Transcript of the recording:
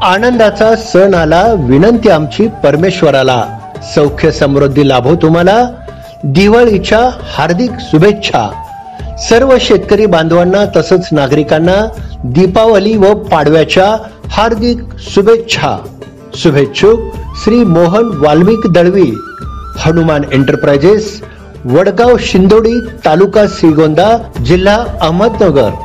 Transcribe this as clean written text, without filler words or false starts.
आनंदाचा सण आला, विनंती आमची परमेश्वराला, सौख्य समृद्धी लाभो तुम्हाला, दिवाळीच्या हार्दिक शुभेच्छा. सर्व शेतकरी बांधवांना तसंच नागरिकांना दीपावली व पाडव्याच्या हार्दिक शुभेच्छा. शुभेच्छुक श्री मोहन वाल्मिक दळवी, हनुमान एंटरप्राइजेस, वडगाव शिंदोडी, तालुका श्रीगोंदा, जिल्हा अहमदनगर.